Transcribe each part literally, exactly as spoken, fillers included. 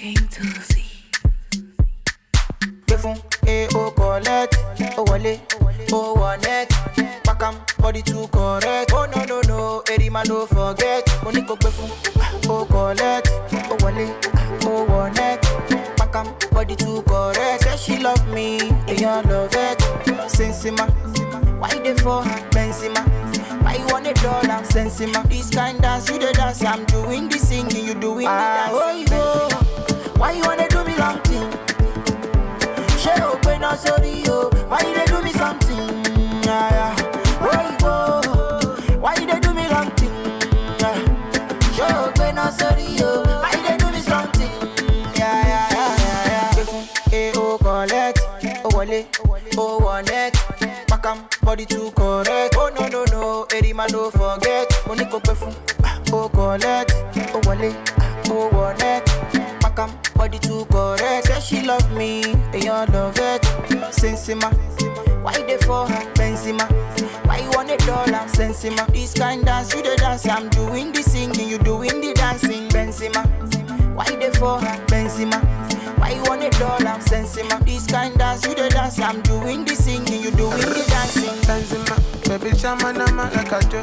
King Tuzi. Befun, eh, oh, collect, oh, wale, oh, one net, pakam, body too correct. Oh, no, no, no, Eddie man, don't forget. Moniko befun, oh, collect, oh, wale, oh, one net, pakam, body too correct. Say she love me, and you love it. Sensima, why they for her, Benzema? Why you want a dollar, Sensima? This kind dance, you the dance, I'm doing the singing, you doing ah, the dance. Oh, oh. Why you wanna do me long thing? She open up, sorry, yo. Why you they do me something? Yeah, yeah. Why you go? Why you they do me wrong thing? Yeah. She open up, sorry, yo. Why you they do me something? Yeah, yeah, yeah, yeah, yeah. Eh, oh, collect, oh, wale, oh, one net. Pakam, body too correct. Oh, no, no, no, Eddie man, don't forget. Moniko befun, oh, collect, oh, wale, oh, one net. Pakam, body too correct. Say she love me, and you love it. Sensima, why they for her, Benzema? Why you want a dollar, Sensima? This kind dance, you the dance, I'm doing the singing, you doing the dancing, Benzema. Why they for her, Benzema? Why you want a dollar, Sensima? This kind dance, you the dance, I'm doing the singing, you doing the dancing, Benzema. Baby, shama nama like I do.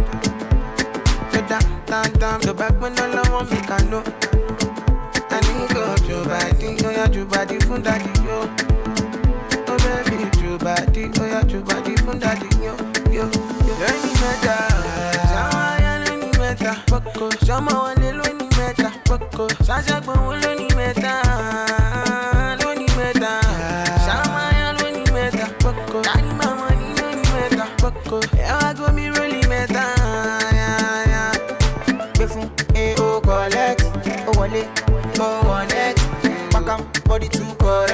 You down, down, down, the back when all I want me can know. I need go to body, oh yeah, to body from daddy, yo. Oh baby, to body, oh yeah, to body from daddy, yo, yo, yo. Any matter, shama ya any matter, poko. Shama wale lo any matter, poko. Shasha gbo lo any matter, lo any matter. Shama ya lo any matter, poko. Daddy mama ni lo any matter, poko. Yeah, I go me really matter, yeah, yeah. Befun, eh, oh, collect, oh, wale, oh, one net, pakam, body too correct.